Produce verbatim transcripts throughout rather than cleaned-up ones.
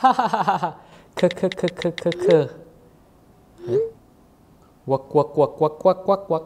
Hahaha. Ke ke ke ke ke ke. Wak wak wak wak wak wak wak.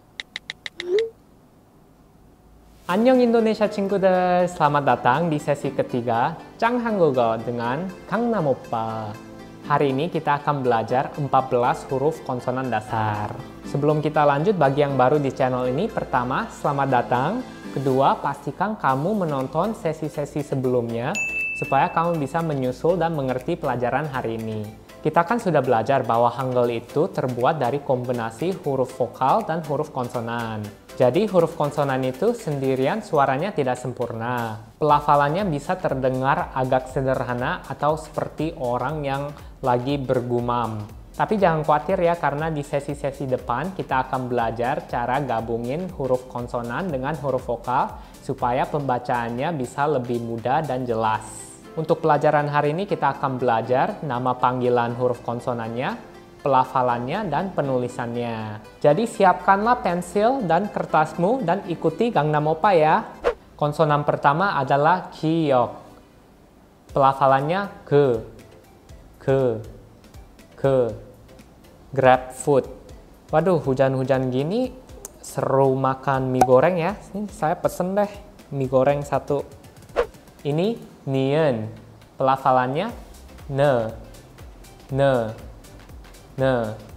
Annyeong Indonesia 친구들, selamat datang di sesi ketiga Chang Hangugo dengan Gangnam Oppa. Hari ini kita akan belajar empat belas huruf konsonan dasar. Sebelum kita lanjut bagi yang baru di channel ini, pertama, selamat datang. Kedua, pastikan kamu menonton sesi-sesi sebelumnya supaya kamu bisa menyusul dan mengerti pelajaran hari ini. Kita kan sudah belajar bahwa Hangul itu terbuat dari kombinasi huruf vokal dan huruf konsonan. Jadi huruf konsonan itu sendirian suaranya tidak sempurna. Pelafalannya bisa terdengar agak sederhana atau seperti orang yang lagi bergumam. Tapi jangan khawatir ya, karena di sesi-sesi depan kita akan belajar cara gabungin huruf konsonan dengan huruf vokal supaya pembacaannya bisa lebih mudah dan jelas. Untuk pelajaran hari ini kita akan belajar nama panggilan huruf konsonannya, pelafalannya, dan penulisannya. Jadi siapkanlah pensil dan kertasmu dan ikuti Gangnam Oppa ya. Konsonan pertama adalah giok. Pelafalannya ge, ge, ge. Grabfood. Waduh, hujan-hujan gini seru makan mie goreng ya. Ini saya pesen deh mie goreng satu. Ini nian. Pelafalannya ne, ne, ne.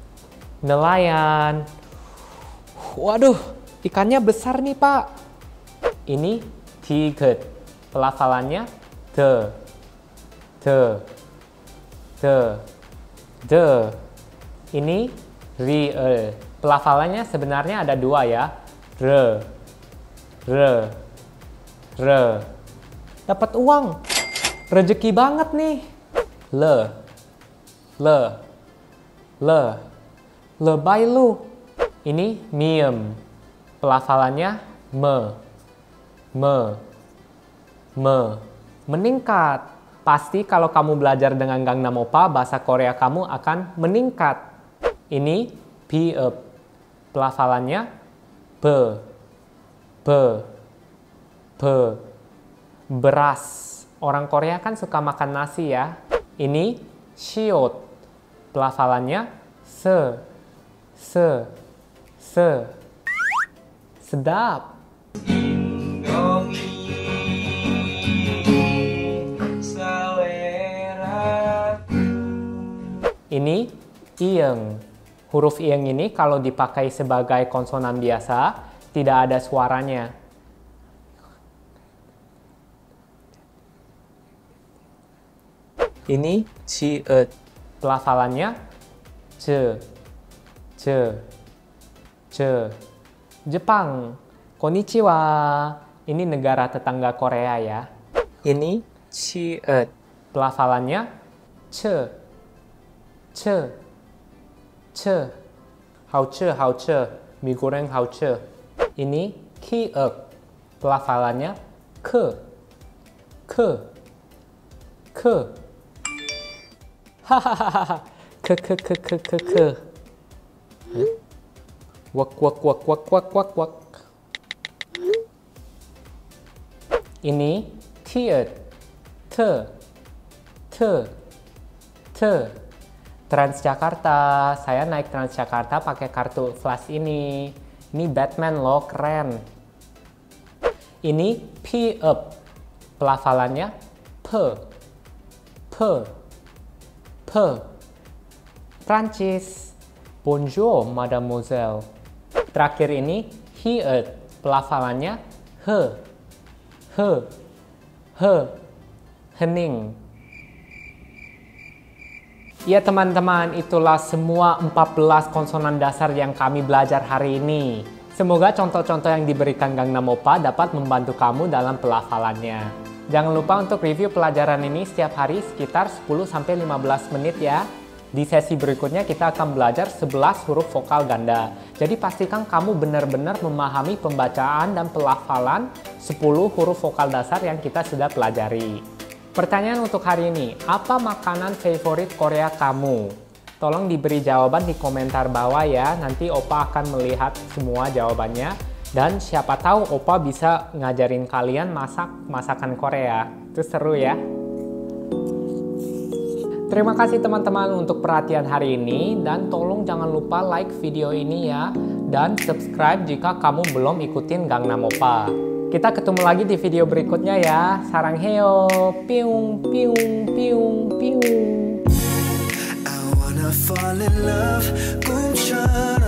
Nelayan. Waduh, ikannya besar nih Pak. Ini tiget. Pelafalannya de, de, de, de. Ini rie. Pelafalannya sebenarnya ada dua ya. Re, re, re. Dapat uang. Rezeki banget nih. Le, le, le. Lebay lu. Ini miem. Pelafalannya me, me, me. Meningkat. Pasti kalau kamu belajar dengan Gangnam Oppa, bahasa Korea kamu akan meningkat. Ini biep. Pelafalannya be, be, be. Beras. Orang Korea kan suka makan nasi ya. Ini siot. Pelafalannya se, se, se. Sedap. Ini ieng. Huruf ieng ini kalau dipakai sebagai konsonan biasa, tidak ada suaranya. Ini ciet. Pelafalannya ce, ce, ce. Jepang. Konnichiwa. Ini negara tetangga Korea ya. Ini ciet. Pelafalannya ce, ce, ce. Hauce, hauce. Mie goreng hauce. Ini kiek. Pelafalannya ke, ke, ke. Hahaha. Ke, ke, ke, ke, ke, ke. Wak, wak, wak, wak, wak, wak, wak. Ini tiet. Te, te, te. Transjakarta. Saya naik Transjakarta pakai kartu flash ini. Ini Batman loh, keren. Ini piep. Pelafalannya pe, pe, pe. Prancis. Bonjour, mademoiselle. Terakhir ini hiet. Pelafalannya he, he, he. Hening. Ya teman-teman, itulah semua empat belas konsonan dasar yang kami belajar hari ini. Semoga contoh-contoh yang diberikan Gangnam Oppa dapat membantu kamu dalam pelafalannya. Jangan lupa untuk review pelajaran ini setiap hari sekitar sepuluh sampai lima belas menit ya. Di sesi berikutnya kita akan belajar sebelas huruf vokal ganda. Jadi pastikan kamu benar-benar memahami pembacaan dan pelafalan sepuluh huruf vokal dasar yang kita sudah pelajari. Pertanyaan untuk hari ini, apa makanan favorit Korea kamu? Tolong diberi jawaban di komentar bawah ya, nanti Oppa akan melihat semua jawabannya. Dan siapa tahu Oppa bisa ngajarin kalian masak masakan Korea. Itu seru ya. Terima kasih teman-teman untuk perhatian hari ini, dan tolong jangan lupa like video ini ya, dan subscribe jika kamu belum ikutin Gangnam Oppa. Kita ketemu lagi di video berikutnya ya. Saranghaeyo. Piung piung piung piung. I wanna fall in love, 꿈처럼